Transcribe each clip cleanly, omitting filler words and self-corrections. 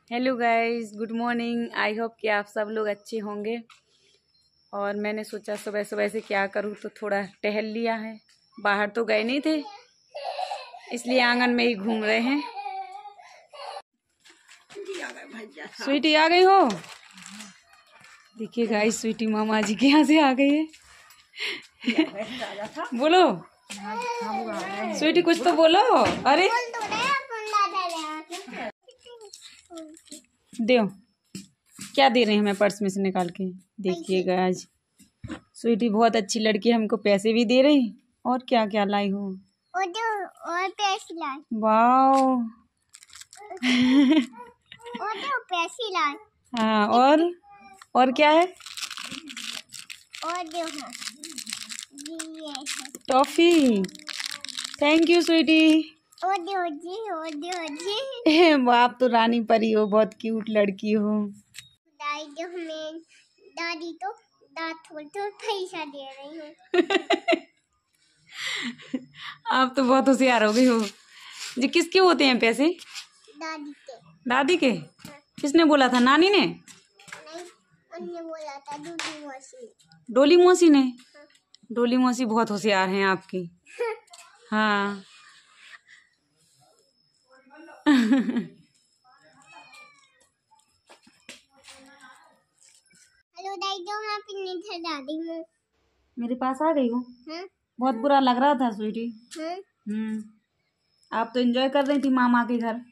Hello guys, good morning. I hope कि आप सब लोग अच्छे होंगे। और मैंने सोचा सुबह सुबह से क्या करूँ, तो थोड़ा टहल लिया है। बाहर तो गए नहीं थे, इसलिए आंगन में ही घूम रहे हैं। स्वीटी आ गई हो? देखिए गाइस, स्वीटी मामा जी के यहाँ से आ गई है। बोलो स्वीटी, कुछ तो बोलो। अरे दो, क्या दे रहे हैं हमें पर्स में से निकाल के। देखिएगा आज स्वीटी बहुत अच्छी लड़की है, हमको पैसे भी दे रही। और क्या क्या लाई हो? और पैसे लाई। वाओ। पैसे लाई। हाँ, और क्या है? और टॉफी। Thank you Sweety. आप तो रानी परी हो, बहुत क्यूट लड़की हो। दादी तो थोड़ा पैसा दे रही हो। आप तो बहुत होशियार हो गई हो जी। किसके होते हैं पैसे? दादी के। दादी के? हाँ। किसने बोला था? नानी ने? नहीं, उन्होंने बोला था डोली मौसी। डोली मौसी ने? हाँ। डोली मौसी बहुत होशियार हैं आपकी। हाँ। हेलो दादी, मैं मेरे पास आ गई हो। हाँ? बहुत बुरा लग रहा था स्वीटी। हाँ? आप तो एंजॉय कर रही थी मामा के घर।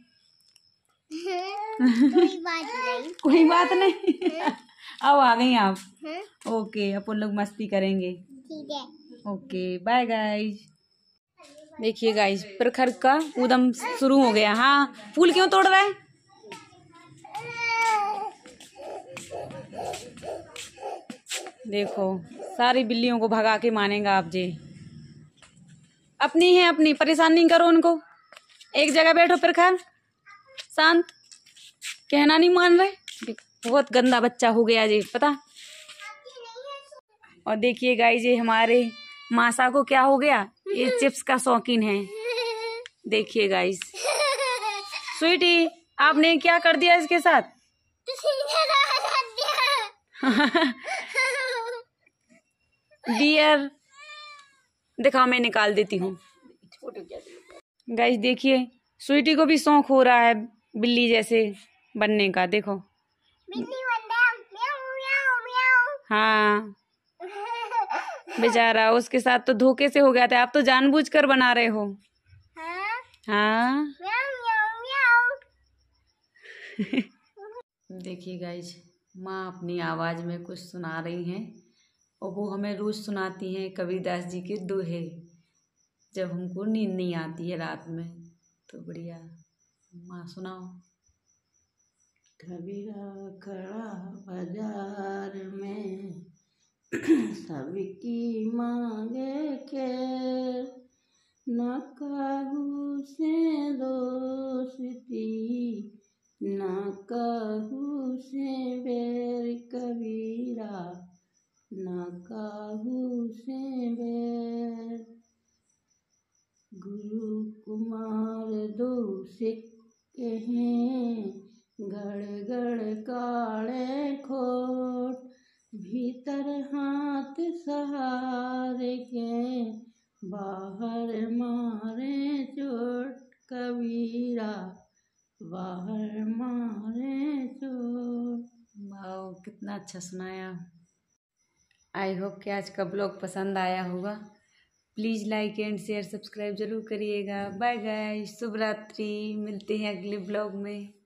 कोई बात नहीं। कोई बात नहीं। अब आ गई आप। हाँ? ओके, अपन लोग मस्ती करेंगे। ठीक है। Okay, bye guys. देखिए गाइज, प्रखर का उदम शुरू हो गया। हाँ, फूल क्यों तोड़ रहा है? देखो, सारी बिल्लियों को भगा के मानेगा आप जी। अपनी है अपनी, परेशान नहीं करो उनको। एक जगह बैठो प्रखर, शांत। कहना नहीं मान रहे। बहुत गंदा बच्चा हो गया जी, पता। और देखिए गाइस, ये हमारे मासा को क्या हो गया, ये चिप्स का शौकीन है। देखिए गाइस, स्वीटी आपने क्या कर दिया इसके साथ? डियर दिखाओ, मैं निकाल देती हूँ। गाइस देखिए, स्वीटी को भी शौक हो रहा है बिल्ली जैसे बनने का। देखो, हाँ बेचारा, उसके साथ तो धोखे से हो गया था। आप तो जानबूझकर बना रहे हो। हाँ। देखिए गाइज, माँ अपनी आवाज में कुछ सुना रही हैं, और वो हमें रोज सुनाती हैं कबीरदास जी के दोहे, जब हमको नींद नहीं आती है रात में। तो बढ़िया, माँ सुनाओ। कबीरा खड़ा बाजार में, सबकी मांगे के, न कहू से दोस्ती, न कहू से बैर। कबीरा न कहू से बैर। गुरु कुमार दो सिख हैं, गड़ गड़ काले खोट, भीतर हाथ सहारे के, बाहर मारे चोट। कबीरा बाहर मारे चोट। वाओ, कितना अच्छा सुनाया। आई होप कि आज का ब्लॉग पसंद आया होगा। Please like and share subscribe जरूर करिएगा। बाय गाइस, शुभ रात्रि। मिलते हैं अगले ब्लॉग में।